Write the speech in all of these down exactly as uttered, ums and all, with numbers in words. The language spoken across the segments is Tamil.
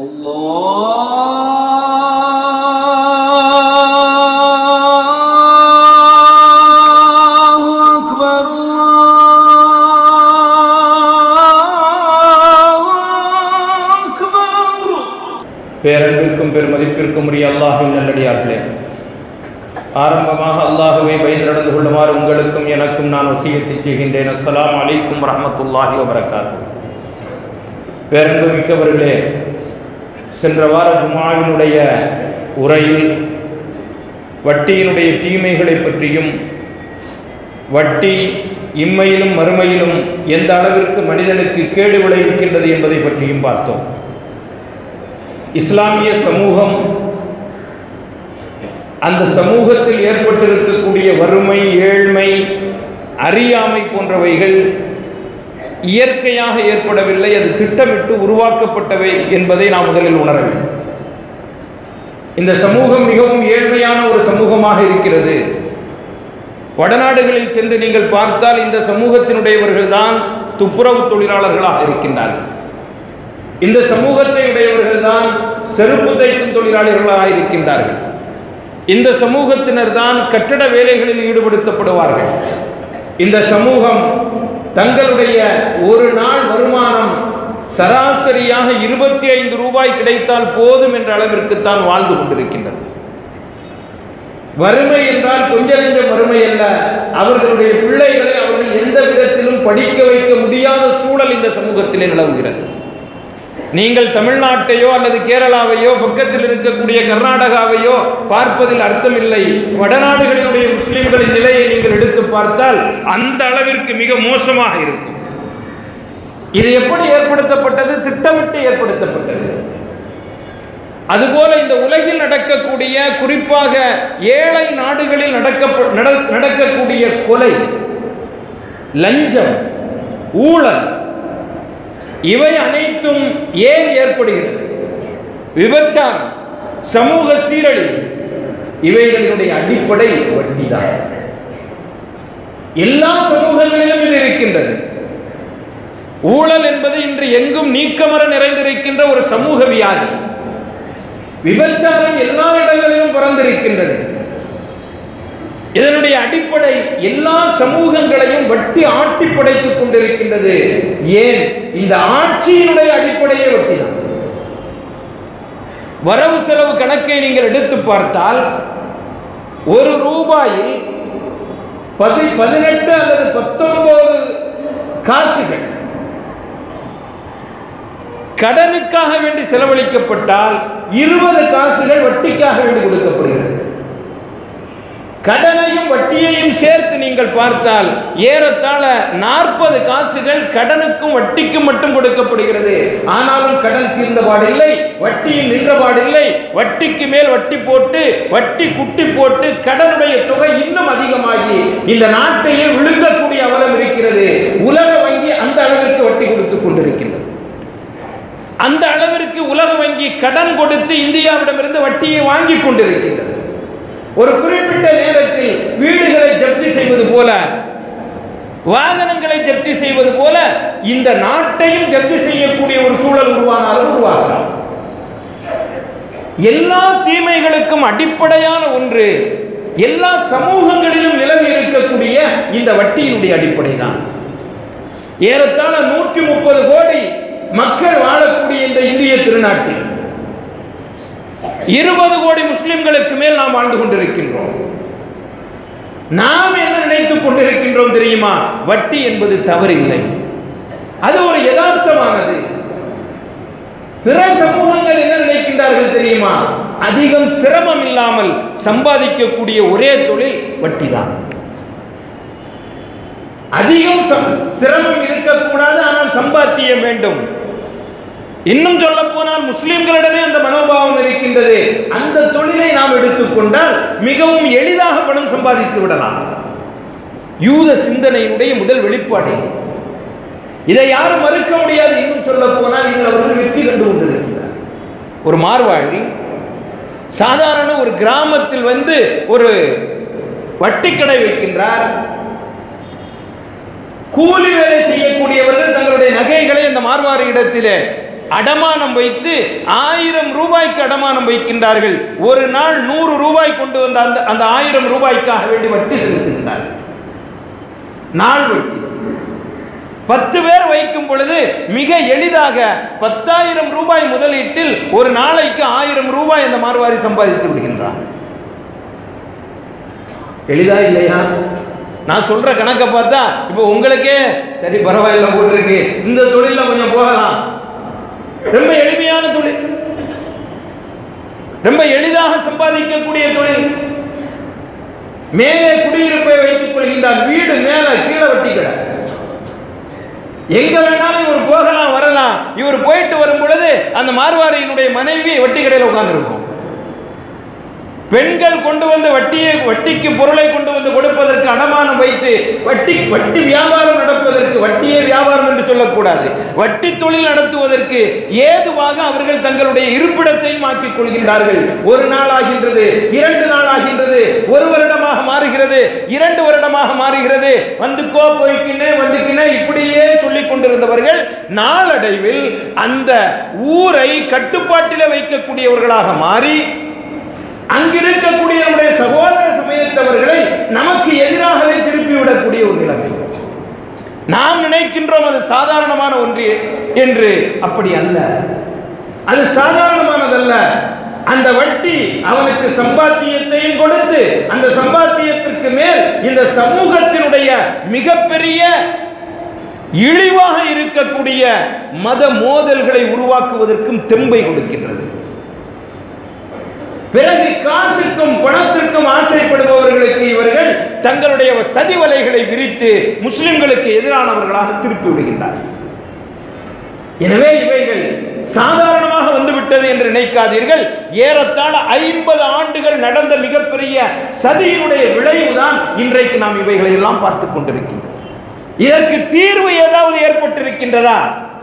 பேரன்பிற்கும் பெருமதிப்பிற்கும் உரிய அல்லாஹ்வின் நல்லடியார்களே, ஆரம்பமாக அல்லாஹ்வை பயந்து நடந்து கொள்ளுமாறு உங்களுக்கும் எனக்கும் நான் வசியத்தை செய்கின்றேன். அஸ்ஸலாமு அலைக்கும் வரஹ்மத்துல்லாஹி வபரகாத்துஹு. பேரன்பு மிக்கவர்களே, சென்ற வார ஜும்ஆவினுடைய உரையில் வட்டியினுடைய தீமைகளை பற்றியும் வட்டி இம்மையிலும் மறுமையிலும் எந்த அளவிற்கு மனிதனுக்கு கேடு விளைவிக்கின்றது என்பதை பற்றியும் பார்த்தோம். இஸ்லாமிய சமூகம் அந்த சமூகத்தில் ஏற்பட்டிருக்கக்கூடிய வறுமை, ஏழ்மை, அறியாமை போன்றவைகள் இயற்கையாக ஏற்படவில்லை, அது திட்டமிட்டு உருவாக்கப்பட்டவை என்பதை நாம் முதலில் உணர வேண்டும். இந்த சமூகம் மிகவும் ஏழ்மையான ஒரு சமூகமாக இருக்கிறது. வடநாடுகளில் சென்று நீங்கள் பார்த்தால் இந்த சமூகத்தினுடையவர்கள் தான் துப்புரவு தொழிலாளர்களாக இருக்கின்றார்கள். இந்த சமூகத்தை உடையவர்கள் தான் செருப்பு தைக்கும் தொழிலாளர்களாக இருக்கின்றார்கள். இந்த சமூகத்தினர் தான் கட்டட வேலைகளில் ஈடுபடுத்தப்படுவார்கள். இந்த சமூகம் தங்களுடைய ஒரு நாள் வருமானம் சராசரியாக இருபத்தி ஐந்து ரூபாய் கிடைத்தால் போதும் என்ற அளவிற்குத்தான் வாழ்ந்து கொண்டிருக்கின்றது. வறுமை என்றால் கொஞ்ச நெஞ்ச வறுமை அல்ல. அவர்களுடைய பிள்ளைகளை அவர்கள் எந்த விதத்திலும் படிக்க வைக்க முடியாத சூழல் இந்த சமூகத்திலே நிலவுகிறது. நீங்கள் தமிழ்நாட்டையோ அல்லது கேரளாவையோ பக்கத்தில் இருக்கக்கூடிய கர்நாடகாவையோ பார்ப்பதில் அர்த்தமில்லை. வடநாடுகளினுடைய முஸ்லிம்களின் நிலையை நீங்கள் எடுத்து பார்த்தால் அந்த அளவிற்கு மிக மோசமாக இருக்கும். இது எப்படி ஏற்படுத்தப்பட்டது? திட்டமிட்டு ஏற்படுத்தப்பட்டது. அதுபோல இந்த உலகில் நடக்கக்கூடிய, குறிப்பாக ஏழை நாடுகளில் நடக்க நடக்கக்கூடிய கொலை, லஞ்சம், ஊழல், இவை அனைத்தும் ஏன் ஏற்படுகிறது? விபச்சாரம், சமூக சீரழிவு, இவைகளினுடைய அடிப்படை வட்டிதான். எல்லா சமூகங்களிலும் இது இருக்கின்றது. ஊழல் என்பது இன்று எங்கும் நீக்கமர நிறைந்திருக்கின்ற ஒரு சமூக வியாதி. விபச்சாரம் எல்லா இடங்களிலும் பறந்திருக்கின்றது. இதனுடைய அடிப்படை எல்லா சமூகங்களையும் வட்டி ஆட்டி படைத்துக் கொண்டிருக்கின்றது. ஏன்? இந்த ஆட்சியினுடைய அடிப்படையே வட்டிதான். வரவு செலவு கணக்கை நீங்கள் எடுத்து பார்த்தால் ஒரு ரூபாயில் பதி பதினெட்டு அல்லது பத்தொன்பது காசுகள் கடனுக்காக வேண்டி செலவழிக்கப்பட்டால் இருபது காசுகள் வட்டிக்காக வேண்டி கொடுக்கப்படுகிறது. கடனையும் வட்டியையும் சேர்த்து நீங்கள் பார்த்தால் ஏறத்தாழ நாற்பது காசுகள் கடனுக்கும் வட்டிக்கும் மட்டும் கொடுக்கப்படுகிறது. ஆனாலும் கடன் தீர்ந்தபாடில்லை, வட்டியில் நின்றபாடில்லை. வட்டிக்கு மேல் வட்டி போட்டு, வட்டி குட்டி போட்டு கடனுடைய தொகை இன்னும் அதிகமாகி இந்த நாட்டையே விழுங்கக்கூடிய அவலம் இருக்கிறது. உலக வங்கி அந்த அளவிற்கு வட்டி கொடுத்துக் கொண்டிருக்கின்றது. அந்த அளவிற்கு உலக வங்கி கடன் கொடுத்து இந்தியாவிடமிருந்து வட்டியை வாங்கி கொண்டிருக்கின்றது. ஒரு குறிப்பிட்ட நேரத்தில் வீடுகளை ஜப்தி செய்வது போல, வாகனங்களை ஜப்தி செய்வது போல இந்த நாட்டையும் ஜப்தி செய்யக்கூடிய ஒரு சூழல் உருவானாலும் உருவாகலாம். எல்லா தீமைகளுக்கும் அடிப்படையான ஒன்று எல்லா சமூகங்களிலும் நிலவி இருக்கக்கூடிய இந்த வட்டியினுடைய அடிப்படை தான். ஏறத்தாழ நூற்றி முப்பது கோடி மக்கள் வாழக்கூடிய இந்த இந்திய திருநாட்டில் இருபது கோடி முஸ்லிம்களுக்கு மேல் நாம் வாழ்ந்து கொண்டிருக்கின்றோம். நாம் என்ன நினைத்துக் கொண்டிருக்கின்றோம் தெரியுமா? வட்டி என்பது தவறில்லை, அது ஒரு யதார்த்தமானது. பிற சமூகங்கள் என்ன நினைக்கின்றார்கள் தெரியுமா? அதிகம் சிரமம் இல்லாமல் சம்பாதிக்கக்கூடிய ஒரே தொழில் வட்டி தான். அதிகம் சிரமம் இருக்கக்கூடாது, ஆனால் சம்பாத்தியம் வேண்டும். இன்னும் சொல்ல போனால் முஸ்லிம்களிடமே அந்த மனோபாவம் இருக்கின்றது. அந்த தொழிலை நாம் எடுத்துக்கொண்டால் மிகவும் எளிதாக பணம் சம்பாதித்து விடலாம். யூத சிந்தனையினுடைய முதல் வெளிப்பாடு இதை யாரும் மறுக்க முடியாது. இன்னும் சொல்ல போனால் இதில் அவர்கள் வெற்றி கண்டு கொண்டிருக்கிறார். ஒரு மார்வாழி சாதாரண ஒரு கிராமத்தில் வந்து ஒரு வட்டி கடை வைக்கின்றார். கூலி வேலை செய்யக்கூடியவர்கள் தங்களுடைய நகைகளை அந்த மார்வாரி இடத்திலே அடமானம் வைத்து ஆயிரம் ரூபாய்க்கு அடமானம் வைக்கின்றார்கள். ஒரு நாள் நூறு ரூபாய் கொண்டு வந்த அந்த அந்த ஆயிரம் ரூபாய்க்காக வேண்டி வட்டி செலுத்துகின்றார்கள். நாள் வட்டி பத்து பேர் வைக்கும் பொழுது மிக எளிதாக பத்தாயிரம் ரூபாய் முதலீட்டில் ஒரு நாளைக்கு ஆயிரம் ரூபாய் அந்த மார்வாரி சம்பாதித்து விடுகின்றார். எளிதா இல்லையா? நான் சொல்ற கணக்கை பார்த்தா இப்போ உங்களுக்கே சரி பரவாயில்ல போட்டிருக்கு, இந்த தொழில கொஞ்சம் போகலாம். ரொம்ப எளிமையான தொழில், ரொம்ப எளிதாக சம்பாதிக்கக்கூடிய தொழில். மேலே குடியிருப்பை வைத்துக் கொள்கின்றார், வீடு மேல கீழே வட்டி கடை. எங்க வேணாலும் இவர் போகலாம் வரலாம். இவர் போயிட்டு வரும் பொழுது அந்த மார்வாரியினுடைய மனைவி வட்டி கடையில் உட்கார்ந்து இருக்கும். பெண்கள் கொண்டு வந்து வட்டியை வட்டிக்கு பொருளை கொண்டு வந்து கொடுப்பதற்கு அடமானம் வைத்து வட்டி வட்டி வியாபாரம் நடப்பதற்கு, வட்டியே வியாபாரம் என்று சொல்லக்கூடாது, வட்டி தொழில் நடத்துவதற்கு ஏதுவாக அவர்கள் தங்களுடைய இருப்பிடத்தை மாற்றிக் கொள்கின்றார்கள். ஒரு நாள் ஆகின்றது, இரண்டு நாள் ஆகின்றது, ஒரு வருடமாக மாறுகிறது, இரண்டு வருடமாக மாறுகிறது. வந்துக்கோ போய்க்கினே வந்துக்கினே இப்படியே சொல்லிக் கொண்டிருந்தவர்கள் நாளடைவில் அந்த ஊரை கட்டுப்பாட்டில் வைக்கக்கூடியவர்களாக மாறி அங்கிருக்கக்கூடிய நம்முடைய சகோதர சமயத்தவர்களை நமக்கு எதிராகவே திருப்பிவிடக்கூடிய ஒரு நிலைமை. நாம் நினைக்கின்றோம் அது சாதாரணமான ஒன்று என்று, அப்படி அல்ல. அது சாதாரணமானதல்ல. அந்த வட்டி அவனுக்கு சம்பாத்தியத்தையும் கொடுத்து அந்த சம்பாத்தியத்திற்கு மேல் இந்த சமூகத்தினுடைய மிகப்பெரிய இழிவாக இருக்கக்கூடிய மத மோதல்களை உருவாக்குவதற்கும் தெம்பை கொடுக்கின்றது. பிறகு காசுக்கும் பணத்திற்கும் ஆசைப்படுபவர்களுக்கு இவர்கள் தங்களுடைய சதி வலைகளை விரித்து முஸ்லிம்களுக்கு எதிரானவர்களாக திருப்பி விடுகின்றார்கள். எனவே இவைகள் சாதாரணமாக வந்துவிட்டது என்று நினைக்காதீர்கள். ஏறத்தாழ ஐம்பது ஆண்டுகள் நடந்த மிகப்பெரிய சதியினுடைய விளைவுதான் இன்றைக்கு நாம் இவைகளை எல்லாம் பார்த்துக் கொண்டிருக்கின்றோம். இதற்கு தீர்வு ஏதாவது ஏற்பட்டிருக்கின்றதா?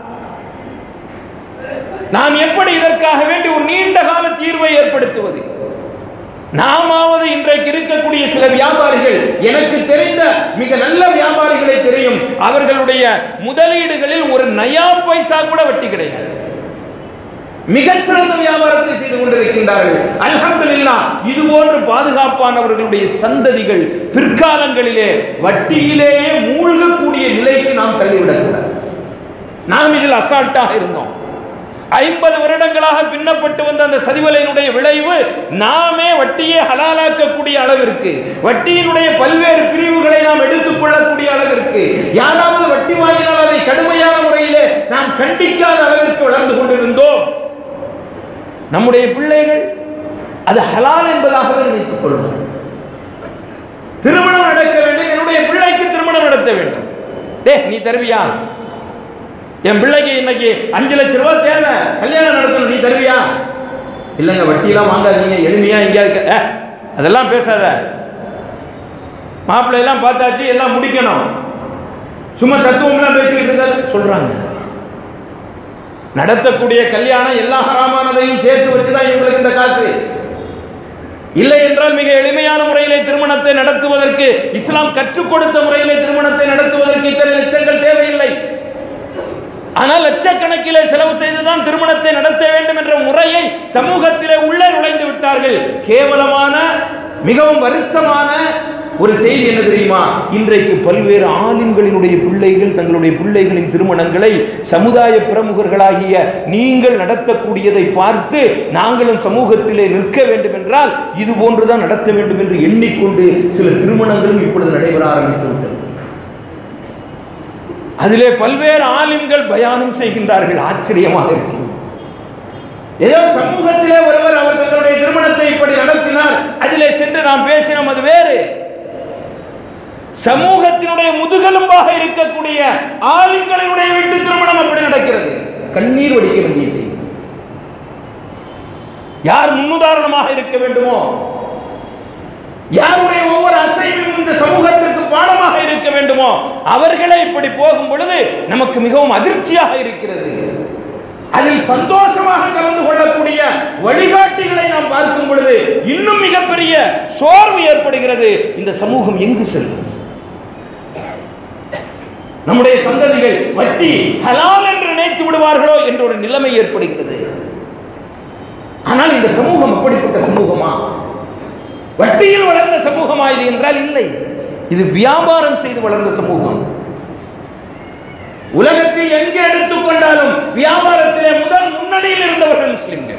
நாம் எப்படி இதற்காக வேண்டி ஒரு நீண்ட கால தீர்வை ஏற்படுத்துவது? நாமாவது இன்றைக்கு இருக்கக்கூடிய சில வியாபாரிகள், எனக்கு தெரிந்த மிக நல்ல வியாபாரிகளை தெரியும், அவர்களுடைய முதலீடுகளில் ஒரு நயா பைசா கூட வட்டி கிடையாது. மிகச்சிறந்த வியாபாரத்தை செய்து கொண்டிருக்கின்றார்கள். அல்ஹம்துலில்லாஹ். இது போன்று பாதுகாப்பானவர்களுடைய சந்ததிகள் பிற்காலங்களிலே வட்டியிலேயே மூழ்கக்கூடிய நிலைக்கு நாம் தள்ளிவிடக்கூடாது. நாம் இதில் அசால்ட்டாக இருந்தோம். ஐம்பது வருடங்களாக பின்னப்பட்டு வந்த அந்த சதிவலையினுடைய விளைவு நாமே வட்டியை ஹலாலாக்கக்கூடிய அளவிற்கு, வட்டியினுடைய பல்வேறு பிரிவுகளை நாம் எடுத்துக் கொள்ளக்கூடிய அளவிற்கு, யாராவது வட்டி வாங்கினால் அதை கடுமையான முறையிலே நாம் கண்டிக்காத அளவிற்கு வளர்ந்து கொண்டிருந்தோம். நம்முடைய பிள்ளைகள் அது ஹலால் என்பதாகவே நினைத்துக் கொள்வோம். திருமணம் நடக்க வேண்டும், என்னுடைய பிள்ளைக்கு திருமணம் நடத்த வேண்டும். டே நீ தருவியா? என் பிள்ளைக்கு இன்னைக்கு அஞ்சு லட்சம் ரூபாய் தேவை, கல்யாணம் நடத்தணும், நீ தருவியா? இல்லைங்க வட்டியெல்லாம் வாங்காதீங்க, எளிமையா எங்கேயாவது அதெல்லாம் பேசாத. மாப்பிள்ளை எல்லாம் பார்த்தாச்சு, எல்லாம் முடிக்கணும், சும்மா தத்துவம்லாம் பேசிக்கிட்டு இருக்க சொல்றாங்க. நடத்தக்கூடிய கல்யாணம் எல்லா ஹராமானதையும் சேர்த்து வச்சுதான் இவங்களுக்கு இந்த காசு. இல்லை என்றால் மிக எளிமையான முறையிலே திருமணத்தை நடத்துவதற்கு, இஸ்லாம் கற்றுக் கொடுத்த முறையிலே திருமணத்தை நடத்துவதற்கு இத்தனை லட்சங்கள் தேவையில்லை. ஆனால் லட்சக்கணக்கிலே செலவு செய்துதான் திருமணத்தை நடத்த வேண்டும் என்ற முறையை சமூகத்திலே உள்ளே நுழைந்து விட்டார்கள். கேவலமான மிகவும் வருத்தமான ஒரு செய்தி என்ன தெரியுமா? இன்றைக்கு பல்வேறு ஆலிம்களினுடைய பிள்ளைகள் தங்களுடைய பிள்ளைகளின் திருமணங்களை சமுதாய பிரமுகர்களாகிய நீங்கள் நடத்தக்கூடியதை பார்த்து நாங்களும் சமூகத்திலே நிற்க வேண்டும் என்றால் இது போன்றுதான் நடத்த வேண்டும் என்று எண்ணிக்கொண்டு சில திருமணங்களும் இப்பொழுது நடைபெற ஆரம்பித்து விட்டது. அதிலே பல்வேறு ஆலிம்கள் பயானம் செய்கின்றார்கள். ஆச்சரியமாக இருக்கிறது. ஏதோ சமூகத்திலே ஒருவர் அவர் தங்களுடைய திருமணத்தை இப்படி நடத்தினார், அதிலே சென்று நாம் பேசினோம், அது வேறு. சமூகத்தினுடைய முதுகெலும்பாக இருக்கக்கூடிய ஆலிம்களினுடைய வீட்டு திருமணம் அப்படி நடக்கிறது. கண்ணீர் வடிக்க வேண்டிய செய்தி. யார் முன்னுதாரணமாக இருக்க வேண்டுமோ, யாருடைய ஒவ்வொரு அசைவும் இந்த சமூகத்திற்கு பாடமாக இருக்க வேண்டுமோ அவர்களே இப்படி போகும் பொழுது நமக்கு மிகவும் அதிர்ச்சியாக இருக்கிறது. அதில் சந்தோஷமாக கலந்து கொள்ளக்கூடிய வழிகாட்டிகளை நாம் பார்க்கும் பொழுது இன்னும் மிகப்பெரிய சோர்வு ஏற்படுகிறது. இந்த சமூகம் எங்கு செல்லும்? நம்முடைய சந்ததிகள் வட்டி ஹலால் என்று அரவணைத்து விடுவார்களோ என்ற ஒரு நிலைமை ஏற்படுகிறது. ஆனால் இந்த சமூகம் அப்படிப்பட்ட சமூகமா? வட்டியில் வளர்ந்த சமூகமா இது என்றால் இல்லை. இது வியாபாரம் செய்து வளர்ந்த சமூகம். உலகத்தில் எங்கே எடுத்துக்கொண்டாலும் வியாபாரத்திலே முதல் முன்னணியில் இருந்தவர்கள் முஸ்லிம்கள்.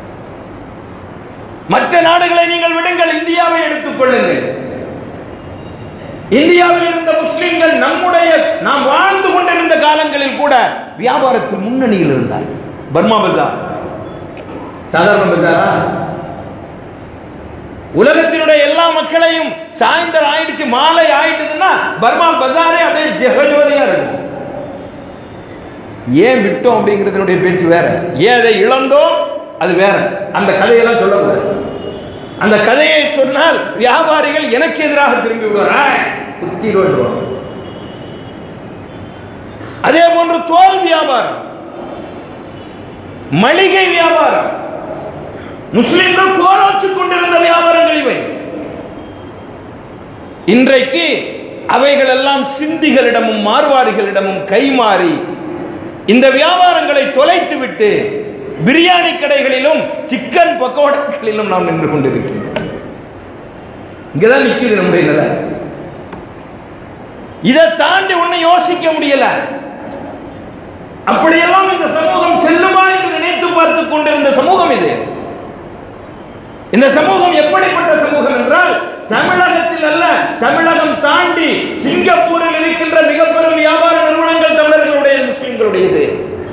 மற்ற நாடுகளை நீங்கள் விடுங்கள், இந்தியாவை எடுத்துக் கொள்ளுங்கள். இந்தியாவில் இருந்த முஸ்லிம்கள் நம்முடைய நாம் வாழ்ந்து கொண்டிருந்த காலங்களில் கூட வியாபாரத்தில் முன்னணியில் இருந்தார். பர்மா பஜார் சாதாரண பஜாரா? உலகத்தினுடைய எல்லா மக்களையும் சாயந்தரம் ஆயிடுச்சு, மாலை ஆயிடுதுன்னா பர்மா பஜாரே அதே ஜெகஜோதியா இருக்கும். ஏன் விட்டோம் அப்படிங்கிறதுடைய பேச்சு வேற, ஏன் அதை இழந்தோம் அது வேற. அந்த கதையெல்லாம் சொல்லக்கூடாது. அந்த கதையை சொன்னால் வியாபாரிகள் எனக்கு எதிராக திரும்பி விடுவார். அதே போன்று தோல் வியாபாரம், மளிகை வியாபாரம், முஸ்லிம்கள் போராற்றிக் கொண்டிருந்த வியாபாரங்கள் இவை. இன்றைக்கு அவைகள் எல்லாம் சிந்திகளிடமும் மார்வாடிகளிடமும் கைமாறி இந்த வியாபாரங்களை தொலைத்து விட்டு பிரியாணி கடைகளிலும் சிக்கன் பக்கோடாக்களிலும் நாம் நின்று கொண்டிருக்கிறோம். இங்கதான் நிற்குது நம்முடைய நிலை. இதை தாண்டி ஒண்ணு யோசிக்க முடியல. அப்படியெல்லாம் இந்த சமூகம் செல்லுமா என்று நினைத்து பார்த்துக் கொண்டிருந்த சமூகம் இது. இந்த சமூகம் எப்படிப்பட்ட சமூகம் என்றால், தமிழகத்தில் அல்ல, தமிழகம் தாண்டி சிங்கப்பூரில் இருக்கின்ற மிக பெரும் வியாபார நிறுவனங்கள் தமிழர்களுடைய முஸ்லிம்களுடையது.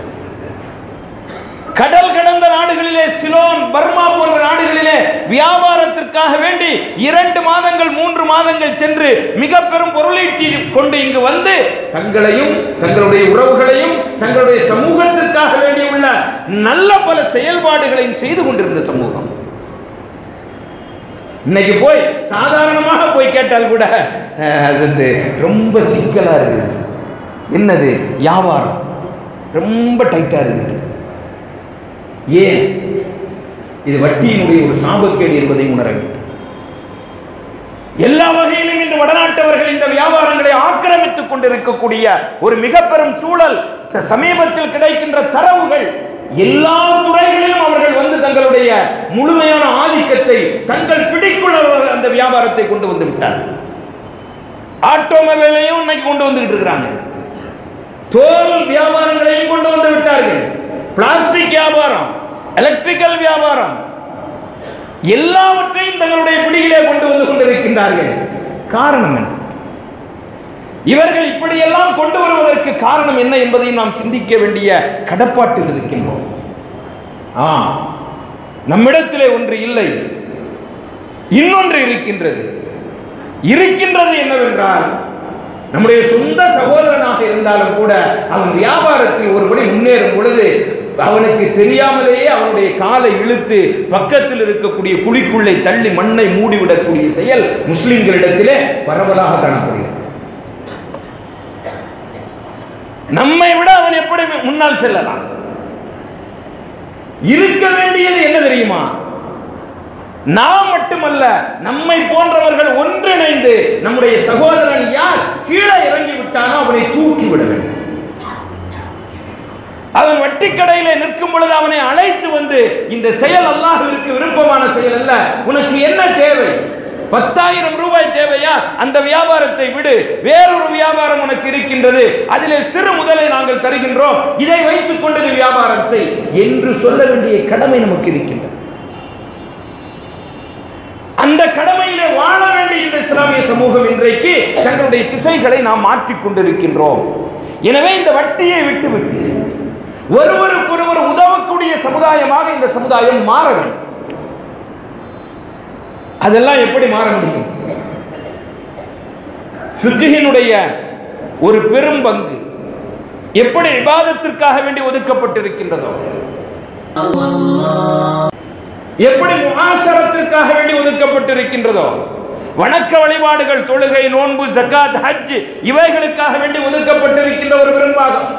கடல் கடந்த நாடுகளிலே, சிலோன், பர்மா போன்ற நாடுகளிலே வியாபாரத்திற்காக வேண்டி இரண்டு மாதங்கள் மூன்று மாதங்கள் சென்று மிக பெரும் பொருளீட்டி கொண்டு இங்கு வந்து தங்களையும் தங்களுடைய உறவுகளையும் தங்களுடைய சமூகத்திற்காக வேண்டி உள்ள நல்ல பல செயல்பாடுகளையும் செய்து கொண்டிருந்த சமூகம். இன்னைக்கு போய் சாதாரணமாக போய் கேட்டால் கூட ரொம்ப சிக்கலா இருக்கு. என்னது? வியாபாரம் ரொம்ப டைட்டா இருக்கு. ஏன்? இது வட்டியினுடைய ஒரு சாபக்கேடு என்பதை உணர வேண்டும். எல்லா வகையிலும் இன்று வடநாட்டவர்கள் இந்த வியாபாரங்களை ஆக்கிரமித்துக் கொண்டிருக்கக்கூடிய ஒரு மிக பெரும் சூழல். சமீபத்தில் கிடைக்கின்ற தரவுகள், எல்லா துறைகளிலும் அவர்கள் வந்து தங்களுடைய முழுமையான ஆதிக்கத்தை தங்கள் பிடிக்குள்ள அந்த வியாபாரத்தை கொண்டு வந்து விட்டார்கள். ஆட்டோமொபைலையும் இன்னைக்கு கொண்டு வந்துகிட்டு இருக்கிறாங்க. தோல் வியாபாரங்களையும் கொண்டு வந்து விட்டார்கள். பிளாஸ்டிக் வியாபாரம், எலக்ட்ரிக்கல் வியாபாரம், எல்லாவற்றையும் தங்களுடைய பிடியிலே கொண்டு வந்து கொண்டிருக்கின்றார்கள். காரணம் என்ன? இவர்கள் இப்படியெல்லாம் கொண்டு வருவதற்கு காரணம் என்ன என்பதையும் நாம் சிந்திக்க வேண்டிய கடப்பாட்டில் இருக்கின்றோம். ஆ, நம்மிடத்திலே ஒன்று இல்லை, இன்னொன்று இருக்கின்றது. இருக்கின்றது என்னவென்றால், நம்முடைய சொந்த சகோதரனாக இருந்தாலும் கூட அவன் வியாபாரத்தில் ஒருபடி முன்னேறும் பொழுது அவனுக்கு தெரியாமலேயே அவனுடைய காலை இழுத்து பக்கத்தில் இருக்கக்கூடிய குழிக்குள்ளே தள்ளி மண்ணை மூடிவிடக்கூடிய செயல் முஸ்லிம்களிடத்திலே பரவலாக காணப்படுகிறது. நம்மை விட அவன் எப்படி முன்னால் செல்லலாம்? இருக்க வேண்டியது என்ன தெரியுமா? நாம் மட்டுமல்ல, நம்மை போன்றவர்கள் ஒன்றிணைந்து நம்முடைய சகோதரன் யார் கீழே இறங்கி விட்டானோ அவனை தூக்கி விட வேண்டும். அவன் வட்டி கடையில நிற்கும் பொழுது அவனை அழைத்து வந்து, இந்த செயல் அல்லாஹ்விற்கு விருப்பமான செயல் அல்ல, உனக்கு என்ன தேவை? பத்தாயிரம் ரூபாய் தேவையா? அந்த வியாபாரத்தை விடு, வேறொரு வியாபாரம் உனக்கு இருக்கின்றது, அதிலே சிறு முதலை நாங்கள் தருகின்றோம், இதை வைத்துக் கொண்டு நீ வியாபாரம் செய் என்று சொல்ல வேண்டிய கடமை நமக்கு இருக்கின்றது. அந்த கடமையிலே வாழ வேண்டிய இந்த இஸ்லாமிய சமூகம் இன்றைக்கு தங்களுடைய திசைகளை நாம் மாற்றிக் கொண்டிருக்கின்றோம். எனவே இந்த வட்டியை விட்டு விட்டு ஒருவருக்கொருவர் உதவக்கூடிய சமுதாயமாக இந்த சமுதாயம் மாற வேண்டும். அதெல்லாம் எப்படி மாற முடியும்? ஃபிக்ஹினுடைய ஒரு பெரும் பங்கு எப்படி இபாதத்திற்காக வேண்டி ஒதுக்கப்பட்டிருக்கின்றதோ, எப்படி முஆஷரத்திற்காக வேண்டி ஒதுக்கப்பட்டிருக்கின்றதோ, வணக்க வழிபாடுகள், தொழுகை, நோன்பு, ஜகாத், ஹஜ் இவைகளுக்காக வேண்டி ஒதுக்கப்பட்டிருக்கின்ற ஒரு பெரும்பாகம்,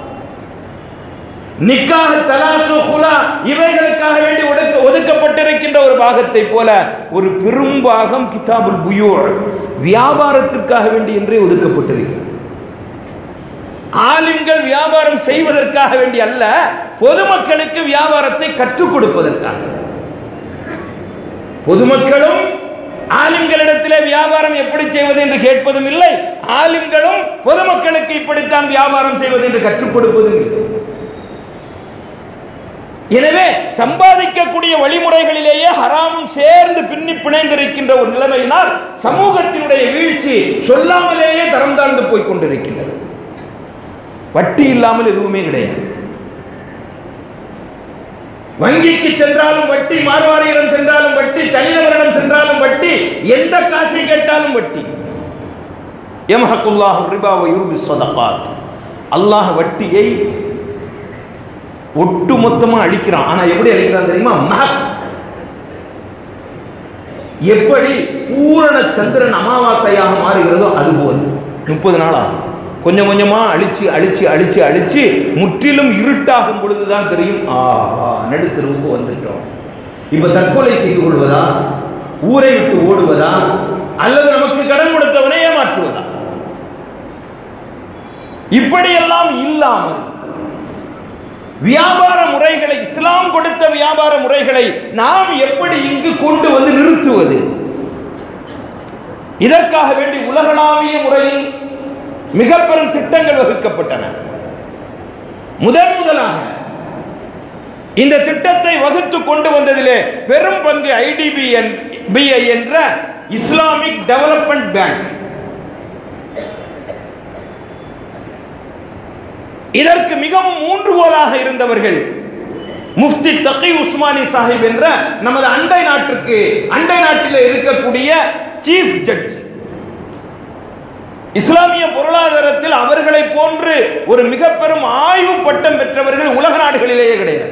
நிக்காஹ், தலாக், குலா இவைகளுக்காக வேண்டி ஒதுக்கப்பட்டிருக்கின்ற ஒரு பாகத்தை போல ஒரு பெரும்பாகம் கிதாபுல் புயூ வியாபாரத்திற்காக வேண்டி என்றே ஒதுக்கப்பட்டிருக்கிறது. ஆலிம்கள் வியாபாரம் செய்வதற்காக வேண்டி அல்ல, பொதுமக்களுக்கு வியாபாரத்தை கற்றுக் கொடுப்பதற்காக. பொதுமக்களும் ஆலிம்களிடத்திலே வியாபாரம் எப்படி செய்வது என்று கேட்பதும் இல்லை, ஆலிம்களும் பொதுமக்களுக்கு இப்படித்தான் வியாபாரம் செய்வது என்று கற்றுக் கொடுப்பதும் இல்லை. எனவே சம்பாதிக்கக்கூடிய வழிமுறைகளிலேயே ஹராமும் சேர்ந்து பின்னி பிணைந்திருக்கின்ற ஒரு நிலைமையினால் சமூகத்தினுடைய வீழ்ச்சி சொல்லாமலேயே தரம் தாழ்ந்து போய் கொண்டிருக்கின்றது. வட்டி இல்லாமல் எதுவுமே கிடையாது. வங்கிக்கு சென்றாலும் வட்டி, மார்வாரியிடம் சென்றாலும் வட்டி, தனிநபரிடம் சென்றாலும் வட்டி, எந்த காசை கேட்டாலும் வட்டி. யம்ஹகுல்லாஹு ரிபா வ யுர்பி ஸதகாத். அல்லாஹ் வட்டியை ஒட்டு மொத்தமா அழிக்கிறான். ஆனா எப்படி அழிக்கிறான் தெரியுமா? எப்படி பூரண சந்திரன் அமாவாசையாக மாறுகிறதோ அதுபோல் முப்பது நாள் ஆகும். கொஞ்சம் கொஞ்சமா அழிச்சு அழிச்சு அழிச்சு அழிச்சு முற்றிலும் இருட்டாகும் பொழுதுதான் தெரியும், ஆஹா நடுத்தருவுக்கு வந்துட்டோம். இப்ப தற்கொலை செய்து கொள்வதா, ஊரை விட்டு ஓடுவதா, அல்லது நமக்கு கடன் கொடுத்தவனை ஏமாற்றுவதா? இப்படியெல்லாம் இல்லாமல் வியாபார முறைகளை, இஸ்லாம் கொடுத்த வியாபார முறைகளை நாம் எப்படி இங்கு கொண்டு வந்து நிறுத்துவது? இதற்காக வேண்டி உலகளாவிய முறையில் மிக பெரும் திட்டங்கள் வகுக்கப்பட்டன. முதன் முதலாக இந்த திட்டத்தை வகுத்து கொண்டு வந்ததிலே பெரும் பங்கு ஐடிபிஐ என்ற இஸ்லாமிக் டெவலப்மெண்ட் பேங்க். இதற்கு மிகவும் ஊன்றுகோலாக இருந்தவர்கள் முஃப்தி தகி உஸ்மானி சாஹிப் என்ற நமது அண்டை நாட்டிற்கு அண்டை நாட்டில் இருக்கக்கூடிய சீஃப் ஜட்ஜ். இஸ்லாமிய பொருளாதாரத்தில் அவர்களை போன்று ஒரு மிக பெரும் ஆய்வு பட்டம் பெற்றவர்கள் உலக நாடுகளிலேயே கிடையாது.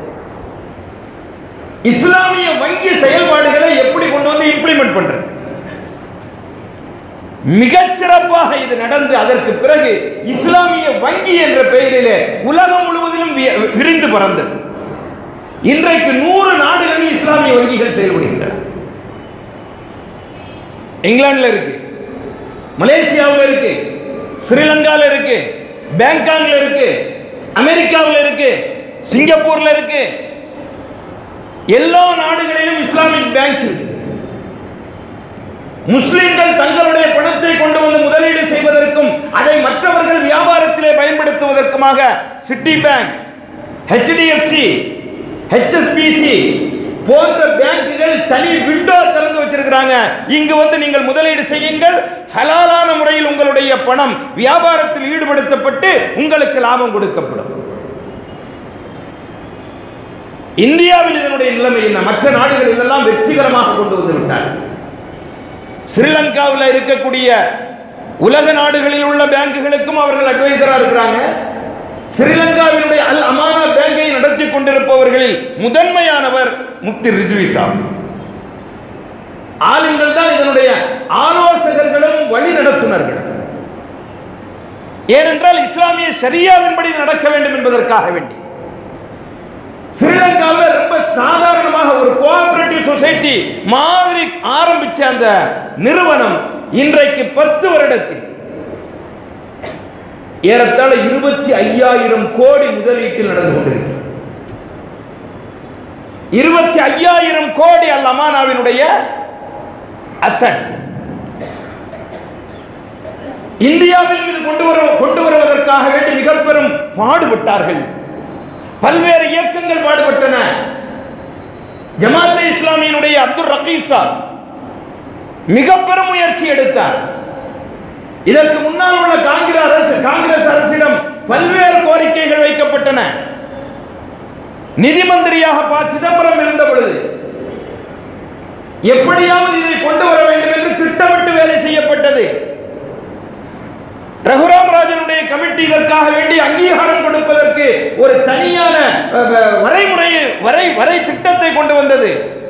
இஸ்லாமிய வங்கி செயல்பாடுகளை எப்படி கொண்டு வந்து இம்ப்ளிமெண்ட் பண்றது, மிகச்சிறப்பாக இது நடந்து அதற்கு பிறகு இஸ்லாமிய வங்கி என்ற பெயரிலே உலகம் முழுவதிலும் விரிந்து பறந்தது. இன்றைக்கு நூறு நாடுகளில் இஸ்லாமிய வங்கிகள் செயல்படுகின்றன. இங்கிலாந்துல இருக்கு, மலேசியாவில் இருக்கு, ஸ்ரீலங்காவில் இருக்கு, பேங்காக்ல இருக்கு, அமெரிக்காவில் இருக்கு, சிங்கப்பூர்ல இருக்கு. எல்லா நாடுகளிலும் இஸ்லாமிக் பேங்க் இருக்கு. முஸ்லிம்கள் தங்களுடைய பணத்தை கொண்டு வந்து முதலீடு செய்வதற்கும் அதை மற்றவர்கள் வியாபாரத்திலே பயன்படுத்துவதற்குமாக சிட்டி பேங்க், ஹெச்டிஎஃப்சி, ஹெச்எஸ்பிசி போன்ற பேங்குகள் தனி விண்டோ திறந்து வச்சிருக்கிறாங்க. இங்கு வந்து நீங்கள் முதலீடு செய்யுங்கள், ஹலாலான முறையில் உங்களுடைய பணம் வியாபாரத்தில் ஈடுபடுத்தப்பட்டு உங்களுக்கு லாபம் கொடுக்கப்படும். இந்தியாவில் இதனுடைய நிலைமை என்ன? மற்ற நாடுகளில் எல்லாம் வெற்றிகரமாக கொண்டு வந்து விட்டார். ஸ்ரீலங்காவில் இருக்கக்கூடிய உலக நாடுகளில் உள்ள பேங்குகளுக்கும் அவர்கள் அட்வைசரா இருக்கிறாங்க. ஸ்ரீலங்காவினுடைய அல் அமானா பேங்கை நடத்தி கொண்டிருப்பவர்களில் முதன்மையானவர் முஃப்தி ரிஸ்வி சாஹிப். ஆலிம்கள் தான் இதனுடைய ஆலோசகர்களும் வழி நடத்துனர்கள். ஏனென்றால் இஸ்லாமிய ஷரியாவின்படி நடக்க வேண்டும் என்பதற்காக வேண்டி ஸ்ரீலங்காவில் ரொம்ப சாதாரணமாக ஒரு கோஆபரேட்டிவ் சொசைட்டி மாதிரி ஆரம்பிச்ச அந்த நிறுவனம் இன்றைக்கு பத்து வருடத்தில் ஏறத்தாழ இருபத்தி ஐயாயிரம் கோடி முதலீட்டில் நடந்து கொண்டிருக்கிறது. இருபத்தி ஐயாயிரம் கோடி அல் அமானாவினுடைய அசட் இந்தியாவில் இது கொண்டு வர கொண்டு வருவதற்காக வேண்டி மிக பெரும் பாடுபட்டார்கள். பல்வேறு இயக்கங்கள் பாடுபட்டன. ஜமாத் இஸ்லாமியினுடைய அப்துல் ரகீஸா மிக பெரும் முயற்சி எடுத்தார். இதற்கு முன்னால் உள்ள காங்கிரஸ் அரசு காங்கிரஸ் அரசிடம் பல்வேறு கோரிக்கைகள் வைக்கப்பட்டன. நிதி மந்திரியாக ப சிதம்பரம் இருந்த பொழுது எப்படியாவது இதை கொண்டு வர வேண்டும் என்று திட்டமிட்டு வேலை செய்யப்பட்டது. ரகுராம் ராஜனுடைய கமிட்டி இதற்காக வேண்டி அங்கீகாரம் கொடுப்பதற்கு ஒரு தனியான வரைமுறை வரை வரை திட்டத்தை கொண்டு வந்தது.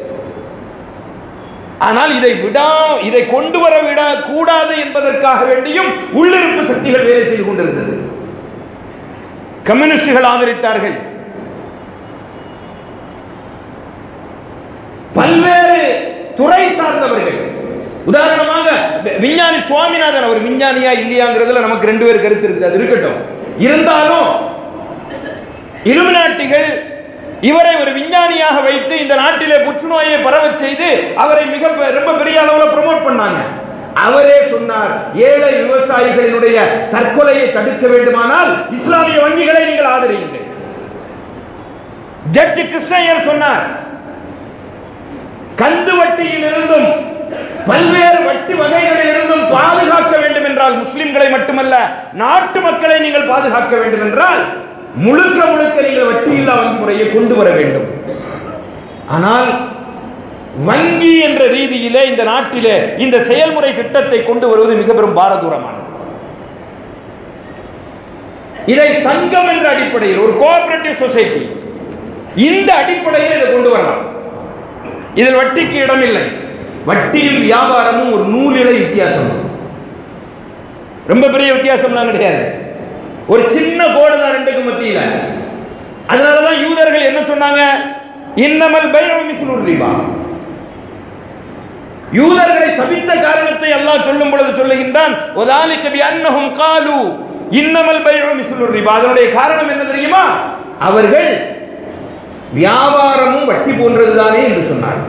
ஆனால் இதை விடா இதை கொண்டு வர விட கூடாது என்பதற்காக வேண்டியும் உள்ளிருப்பு சக்திகள் வேலை செய்து கொண்டிருந்தது. கம்யூனிஸ்டுகள் ஆதரித்தார்கள். பல்வேறு துறை சார்ந்தவர்கள் உதாரணமாக விஞ்ஞானி சுவாமிநாதன், அவர் விஞ்ஞானியா இல்லையாங்கிறதுல நமக்கு ரெண்டு பேர் கருத்து இருக்குது, அது இருக்கட்டும். இருந்தாலும் இலுமினாட்டிகள் இவரை ஒரு விஞ்ஞானியாக வைத்து இந்த நாட்டிலே புற்றுநோயை பரவ செய்து அவரை மிக ரொம்ப பெரிய அளவில் ப்ரமோட் பண்ணாங்க. அவரே சொன்னார், ஏழை விவசாயிகளினுடைய தற்கொலையை தடுக்க வேண்டுமானால் இஸ்லாமிய வங்கிகளை நீங்கள் ஆதரியுங்கள். ஜட்ஜ் கிருஷ்ணய்யர் சொன்னார், கந்து வட்டியில் இருந்தும் பல்வேறு வட்டி வகைகளில் இருந்தும் பாதுகாக்க வேண்டும் என்றால் முஸ்லிம்களை மட்டுமல்ல நாட்டு மக்களை நீங்கள் பாதுகாக்க வேண்டும் என்றால் முழுக்க முழுக்க நீங்கள் வட்டியில்லா வங்கி முறையை கொண்டு வர வேண்டும். ஆனால் வங்கி என்ற ரீதியிலே இந்த நாட்டிலே இந்த செயல்முறை திட்டத்தை கொண்டு வருவது மிக பெரும் பாரதூரமானது. இதை சங்கம் என்ற அடிப்படையில் ஒரு கோஆபரேட்டிவ் சொசைட்டி இந்த அடிப்படையில் இதை கொண்டு வரலாம். இதில் வட்டிக்கு இடமில்லை. வட்டியும் வியாபாரமும் ஒரு நூலிழை வித்தியாசம், ரொம்ப பெரிய வித்தியாசம்லாம் கிடையாது. ஒரு சின்ன கோடு தான் ரெண்டுக்கு மத்தியில. அதனாலதான் யூதர்கள் என்ன சொன்னாங்க, இன்னமல் பைஉ மிஸ்லு ரிபா. யூதர்களை சபித்த காரணத்தை அல்லாஹ் சொல்லும் பொழுது சொல்லுகின்றான், வதாலிக பிஅன்னஹும் காலு இன்னமல் பைஉ மிஸ்லு ரிபா. அதனுடைய காரணம் என்ன தெரியுமா, அவர்கள் வியாபாரமும் வட்டி போன்றதுதானே என்று சொன்னார்கள்.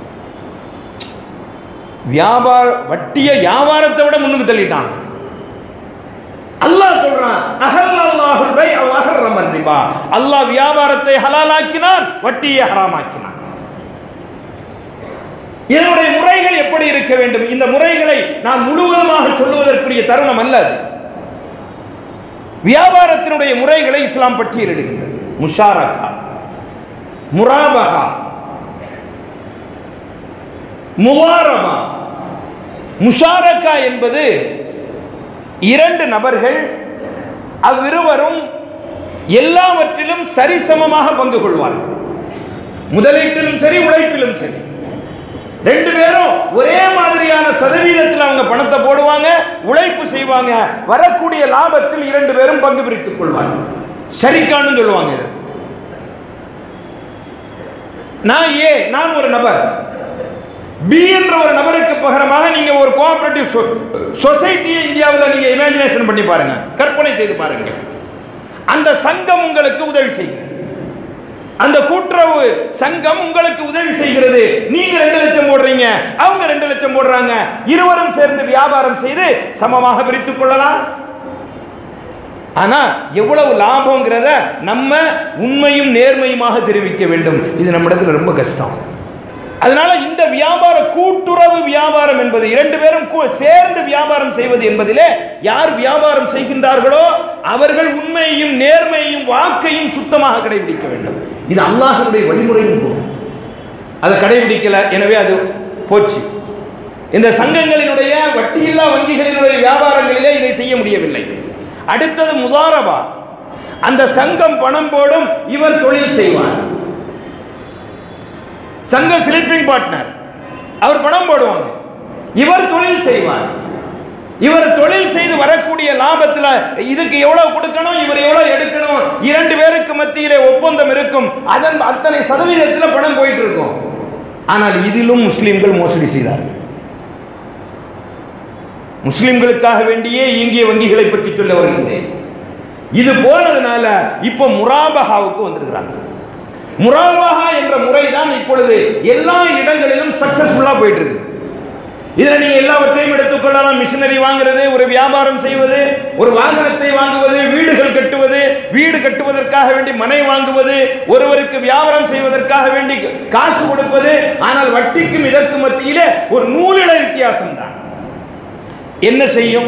வியாபார வட்டியை வியாபாரத்தை விட முன்னுக்கு தள்ளிட்டான். அல்லாஹ் சொல்றான், அஹல்லல்லாஹுல் பைஅ வ ஹர்ரமர் ரிபா. அல்லாஹ் வியாபாரத்தை ஹலாலாக்கினான், வட்டியை ஹராமாக்கினான். இதனுடைய முறைகள் எப்படி இருக்க வேண்டும், இந்த முறைகளை நான் முழுவதுமாக சொல்லுவதற்குரிய தருணம் அல்ல. வியாபாரத்தினுடைய முறைகளை இஸ்லாம் பட்டியலிடுகின்றது. முஷாரகா, முராபஹா, முவாரபா. முஷாரகா என்பது இரண்டு நபர்கள் அவ்விருவரும் எல்லாவற்றிலும் சரிசமமாக பங்கு கொள்வார்கள். முதலீட்டிலும் சரி உழைப்பிலும் சரி ரெண்டு பேரும் ஒரே மாதிரியான சதவீதத்தில் அவங்க பணத்தை போடுவாங்க, உழைப்பு செய்வாங்க, வரக்கூடிய லாபத்தில் இரண்டு பேரும் பங்கு பிரித்துக் கொள்வார்கள். ஷரிகான்னு சொல்லுவாங்க. நான் ஏ நான் ஒரு நபர், பி என்ற ஒரு நபருக்கு பகரமாக நீங்க ஒரு கோஆபரேட்டிவ் சொசைட்டியை இந்தியாவில் நீங்க இமேஜினேஷன் பண்ணி பாருங்க, கற்பனை செய்து பாருங்க. அந்த சங்கம் உங்களுக்கு உதவி செய்கிறது, அந்த கூட்டுறவு சங்கம் உங்களுக்கு உதவி செய்கிறது. நீங்க ரெண்டு லட்சம் போடுறீங்க, அவங்க ரெண்டு லட்சம் போடுறாங்க, இருவரும் சேர்ந்து வியாபாரம் செய்து சமமாக பிரித்துக் கொள்ளலாம். ஆனா எவ்வளவு லாபம்ங்கிறத நம்ம உண்மையும் நேர்மையுமாக தெரிவிக்க வேண்டும். இது நம்ம இடத்துல ரொம்ப கஷ்டம். அதனால இந்த வியாபார கூட்டுறவு வியாபாரம் என்பது இரண்டு பேரும் சேர்ந்து வியாபாரம் செய்வது என்பதிலே யார் வியாபாரம் செய்கின்றார்களோ அவர்கள் உண்மையையும் நேர்மையையும் வாக்கையும் சுத்தமாக கடைபிடிக்க வேண்டும். இது அல்லாஹ்வுடைய வழிமுறையும் கூட. அதை கடைபிடிக்கல, எனவே அது போச்சு. இந்த சங்கங்களினுடைய வட்டியில்லா வங்கிகளினுடைய வியாபாரங்களிலே இதை செய்ய முடியவில்லை. அடுத்தது முதாரபா. அந்த சங்கம் பணம் போடும், இவர் தொழில் செய்வார். சங்க ஸ்லீப்பிங் பார்ட்னர், அவர் பணம் போடுவாங்க, இவர் தொழில் செய்வார். இவர் தொழில் செய்து வரக்கூடிய லாபத்தில் இதுக்கு எவ்வளவு கொடுக்கணும், இவர் எவ்வளவு எடுக்கணும், இரண்டு பேருக்கு மத்தியிலே ஒப்பந்தம் இருக்கும். அதன் அத்தனை சதவீதத்தில் பணம் போயிட்டு இருக்கும். ஆனால் இதிலும் முஸ்லிம்கள் மோசடி செய்தார்கள். முஸ்லிம்களுக்காக வேண்டியே இயங்கிய வங்கிகளை பற்றி சொல்ல வருகின்றேன். இது போனதுனால இப்ப முராபஹாவுக்கு வந்திருக்கிறாங்க. முராபஹா என்ற முறை தான் இப்பொழுது எல்லா இடங்களிலும் சக்சஸ்ஃபுல்லா போயிட்டு இருக்கு. இதுல நீங்க எல்லாவற்றையும் எடுத்துக்கொள்ளலாம். மிஷினரி வாங்குறது, ஒரு வியாபாரம் செய்வது, ஒரு வாகனத்தை வாங்குவது, வீடுகள் கட்டுவது, வீடு கட்டுவதற்காக வேண்டி மனை வாங்குவது, ஒருவருக்கு வியாபாரம் செய்வதற்காக வேண்டி காசு கொடுப்பது. ஆனால் வட்டிக்கும் இதற்கு மத்தியிலே ஒரு நூலிழை வித்தியாசம் தான். என்ன செய்யும்?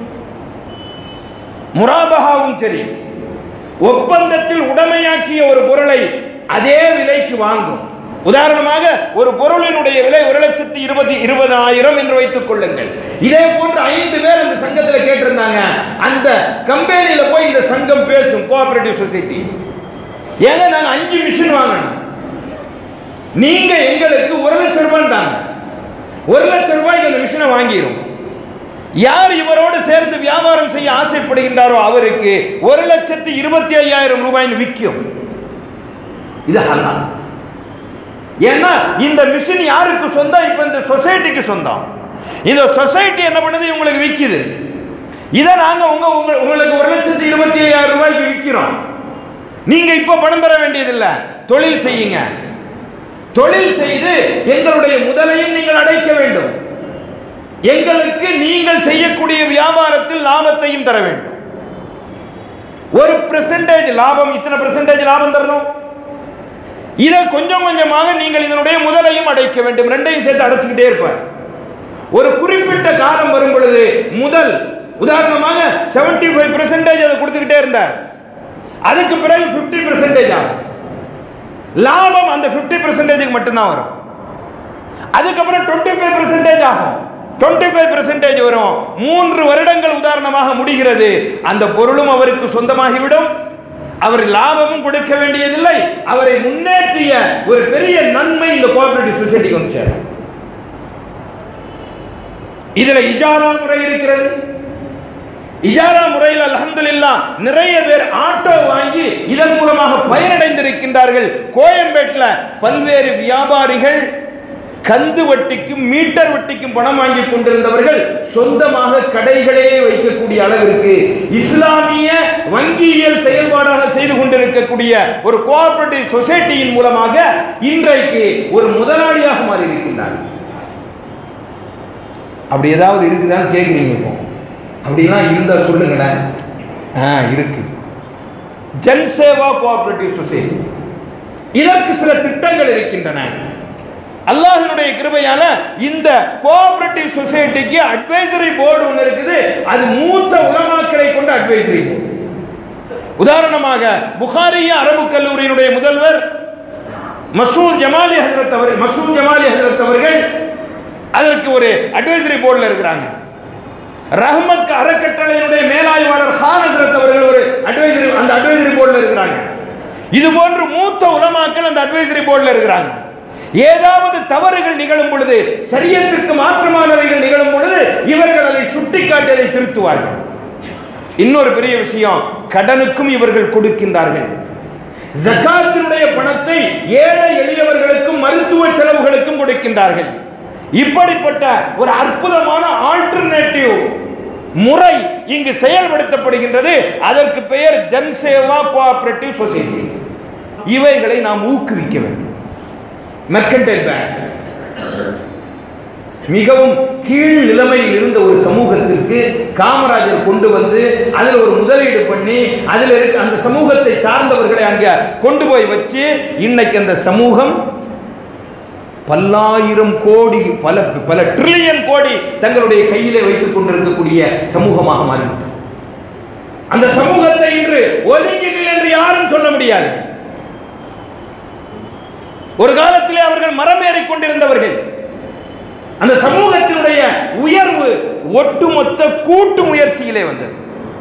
முராபஹாவும் சரி, ஒப்பந்தத்தில் உடைமையாக்கிய ஒரு பொருளை அதே விலைக்கு வாங்கும். உதாரணமாக ஒரு பொருளினுடைய விலை ஒரு லட்சத்தி இருபத்தி இருபதாயிரம் என்று வைத்துக் கொள்ளுங்கள். இதே போன்று ஐந்து பேர் அந்த சங்கத்தில் கேட்டிருந்தாங்க. அந்த கம்பெனியில போய் இந்த சங்கம் பேசும், கோஆபரேட்டிவ் சொசைட்டி, ஏங்க நாங்க அஞ்சு மிஷின் வாங்கணும், நீங்க எங்களுக்கு ஒரு லட்சம் ரூபாய் தாங்க. ஒரு லட்சம் ரூபாய்க்கு அந்த மிஷினை வாங்கிடும். யார் இவரோடு சேர்ந்து வியாபாரம் செய்ய ஆசைப்படுகின்றாரோ அவருக்கு ஒரு லட்சத்தி இருபத்தி ஐயாயிரம் ரூபாய் விற்கும். இது ஹலால். ஏன்னா இந்த மிஷின் யாருக்கு சொந்தம்? இப்ப இந்த சொசைட்டிக்கு சொந்தம். இந்த சொசைட்டி என்ன பண்ணுது, உங்களுக்கு விற்கிது. இதை நாங்க உங்க உங்களுக்கு ஒரு லட்சத்தி இருபத்தி ஐயாயிரம் ரூபாய்க்கு விற்கிறோம். நீங்க இப்ப பணம் தர வேண்டியதில்லை, தொழில் செய்யுங்க. தொழில் செய்து எங்களுடைய முதலையும் நீங்கள் அடைக்க வேண்டும். எங்களுக்கு நீங்கள் செய்யக்கூடிய வியாபாரத்தில் லாபத்தையும் தர வேண்டும். ஒரு பெர்சன்டேஜ் லாபம், இத்தனை பெர்சன்டேஜ் லாபம் தரணும். இதை கொஞ்சம் கொஞ்சமாக நீங்கள் இதனுடைய முதலையும் அடைக்க வேண்டும். ரெண்டையும் சேர்த்து அடைச்சுக்கிட்டே இருப்பார். ஒரு குறிப்பிட்ட காலம் வரும் பொழுது முதல் உதாரணமாக செவன்டி ஃபைவ் பெர்சன்டேஜ் அதை கொடுத்துக்கிட்டே இருந்தார். அதுக்கு பிறகு பிப்டி பெர்சன்டேஜ் ஆகும். லாபம் அந்த பிப்டி பெர்சன்டேஜுக்கு மட்டும்தான் வரும். அதுக்கப்புறம் டுவெண்ட்டி ஃபைவ் பெர்சன்டேஜ் ஆகும். டுவெண்ட்டி ஃபைவ் பெர்சன்டேஜ் வரும். மூன்று வருடங்கள் உதாரணமாக முடிகிறது. அந்த பொருளும் அவருக்கு சொந்தமாகிவிடும். அவர் லாபமும் கொடுக்க வேண்டியதில்லை. அவரை முன்னேற்றிய ஒரு பெரிய நன்மை இந்த கோஆபரேட்டிவ் சொசைட்டிக்கு வந்து சேரும். இதுல இஜாரா முறை இருக்கிறது. இஜாரா முறையில் அல்ஹம்துலில்லாஹ் நிறைய பேர் ஆட்டோ வாங்கி இதன் மூலமாக பயனடைந்திருக்கின்றார்கள். கோயம்பேட்டில் பல்வேறு வியாபாரிகள் கந்து வட்டிக்கும் மீட்டர் வட்டிக்கும் பணம் வாங்கி கொண்டிருந்தவர்கள் சொந்தமாக கடைகளே வைக்கக்கூடிய அளவிற்கு இஸ்லாமிய வங்கியியல் செயல்பாடாக செய்து கொண்டிருக்கக்கூடிய ஒரு கோஆபரேட்டிவ் சொசைட்டியின் மூலமாக இன்றைக்கு ஒரு முதலாளியாக மாறி இருக்கின்றார். அப்படி ஏதாவது இருக்குதான்னு கேட்குறீங்க. இப்போ அப்படிலாம் இருந்தா சொல்லுங்களேன். இருக்கு. ஜன்சேவா கோஆபரேட்டிவ் சொசைட்டி, இதற்கு சில திட்டங்கள் இருக்கின்றன. அல்லாஹ்வினுடைய கிருபையால இந்த கோஆபரேட்டிவ் சொசைட்டிக்கு அட்வைசரி போர்டு ஒன்று இருக்குது. அது மூத்த உலமாக்களை கொண்ட அட்வைசரி போர்டு. உதாரணமாக புகாரிய அரபு கல்லூரியினுடைய முதல்வர் மசூத் ஜமாலி ஹஜ்ரத் அவர்கள் மசூத் ஜமாலி ஹஜ்ரத் அவர்கள் அதற்கு ஒரு அட்வைசரி போர்டில் இருக்கிறாங்க. ரஹ்மத் அறக்கட்டளையினுடைய மேலாய்வாளர் கான் ஹஜ்ரத் அவர்கள் ஒரு அட்வைசரி அந்த அட்வைசரி போர்டில் இருக்கிறாங்க. இது போன்று மூத்த உலமாக்கள் அந்த அட்வைசரி போர்டில் இருக்கிறாங்க. ஏதாவது தவறுகள் நிகழும் பொழுது, சரியத்திற்கு மாற்றமானவைகள் நிகழும் பொழுது இவர்கள் அதை சுட்டிக்காட்டி அதை திருத்துவார்கள். இன்னொரு பெரிய விஷயம், கடனுக்கும் இவர்கள் கொடுக்கின்றார்கள். ஜகாத்தினுடைய பணத்தை ஏழை எளியவர்களுக்கும் மருத்துவ செலவுகளுக்கும் கொடுக்கின்றார்கள். இப்படிப்பட்ட ஒரு அற்புதமான ஆல்டர்னேட்டிவ் முறை இங்கு செயல்படுத்தப்படுகின்றது. அதற்கு பெயர் ஜன்சேவா கோஆபரேட்டிவ் சொசைட்டி. இவைகளை நாம் ஊக்குவிக்க வேண்டும். மெர்கன்டைல் பேங்க் மிகவும் கீழ் நிலைமையில் இருந்த ஒரு சமூகத்திற்கு காமராஜர் கொண்டு வந்து அதில் ஒரு முதலீடு பண்ணி அதில் இருக்க அந்த சமூகத்தை சார்ந்தவர்களை அங்க கொண்டு போய் வச்சு இன்னைக்கு அந்த சமூகம் பல்லாயிரம் கோடி பல பல ட்ரில்லியன் கோடி தங்களுடைய கையிலே வைத்துக் கொண்டிருக்கக்கூடிய சமூகமாக மாறிவிட்டது. அந்த சமூகத்தை இன்று ஒதுங்கிகள் என்று யாரும் சொல்ல முடியாது. ஒரு காலத்திலே அவர்கள் மரமேறி கொண்டிருந்தவர்கள். அந்த சமூகத்தினுடைய உயர்வு ஒட்டுமொத்த கூட்டு முயற்சியிலே வந்தது.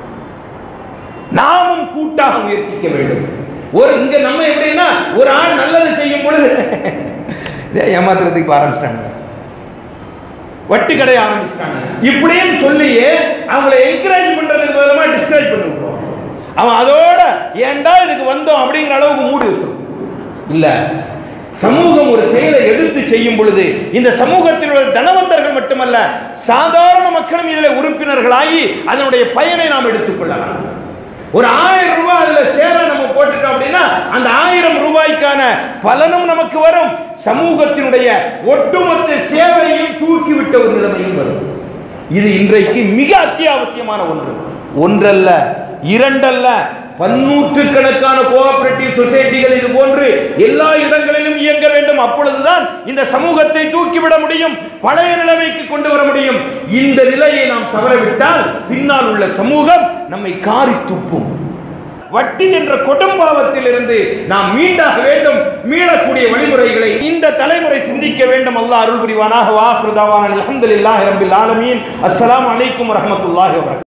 நாமும் கூட்டாக முயற்சிக்க வேண்டும். ஒரு இங்க நம்ம எப்படின்னா ஒரு ஆள் நல்லது செய்யும் பொழுது ஏமாத்துறதுக்கு ஆரம்பிச்சிட்டாங்க, வட்டி கடை ஆரம்பிச்சிட்டாங்க. இப்படியும் சொல்லியே அவங்களை என்கரேஜ் பண்றதுக்கு மூலமா டிஸ்கரேஜ் பண்ணி விட்டுருவோம். அவன் அதோட ஏண்டா இதுக்கு வந்தோம் அப்படிங்கிற அளவுக்கு மூடி வச்சிருவோம். இல்ல, சமூகம் ஒரு செயலை எடுத்து செய்யும் பொழுது இந்த சமூகத்தில் உள்ள தனவந்தர்கள் மட்டுமல்ல சாதாரண மக்களும் இதில் உறுப்பினர்களாகி அதனுடைய பயனை நாம் எடுத்துக்கொள்ளலாம். ஒரு ஆயிரம் ரூபாய் அதுல சேர நம்ம போட்டுட்டோம் அப்படின்னா அந்த ஆயிரம் ரூபாய்க்கான பலனும் நமக்கு வரும். சமூகத்தினுடைய ஒட்டுமொத்த சேவையையும் தூக்கிவிட்ட ஒரு நிலைமையும் வரும். இது இன்றைக்கு மிக அத்தியாவசியமான ஒன்று. ஒன்றல்ல, இரண்டல்ல, பன்னூற்றுக்கணக்கான கோஆபரேட்டிவ் சொசைட்டிகள் இது போன்று எல்லா இடங்களிலும் இயங்க வேண்டும். அப்பொழுதுதான் இந்த சமூகத்தை தூக்கிவிட முடியும், பழைய நிலைமைக்கு கொண்டு வர முடியும். இந்த நிலையை நாம் தவறவிட்டால் பின்னால் உள்ள சமூகம் நம்மை காரி துப்பும். வட்டி என்ற கொடும்பாவத்தில் இருந்து நாம் மீண்டாக வேண்டும். மீளக்கூடிய வழிமுறைகளை இந்த தலைமுறை சிந்திக்க வேண்டும். அல்லாஹ் அருள் புரிவானாக. வாஹிரு தஅவானா அல்ஹம்துலில்லாஹி ரப்பில் ஆலமீன். அஸ்ஸலாமு அலைக்கும் வரஹ்மத்துல்லாஹி வபரகாத்துஹு.